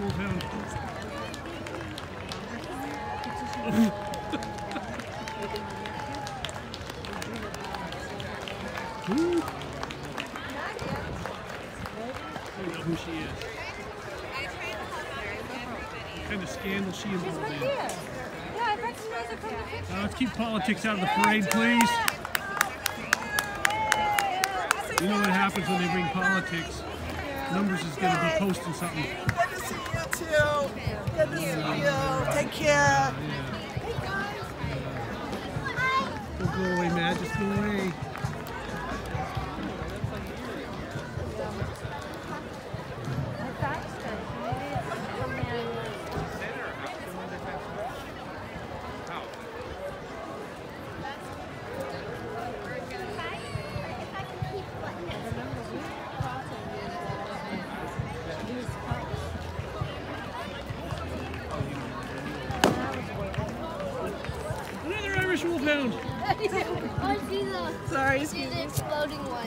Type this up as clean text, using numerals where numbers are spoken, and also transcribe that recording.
Wolfhound. Who? I don't know who she is. What kind of scandal she involved in. Yeah, I recognize her from the picture. Let's keep politics out of the parade, please. You know what happens when they bring politics? Numbers is going to be posting something. Good to see you too. Good to see you. Take care. Don't go away, Matt. Just go away. Another Irish Wolfhound. I see the Sorry, exploding one.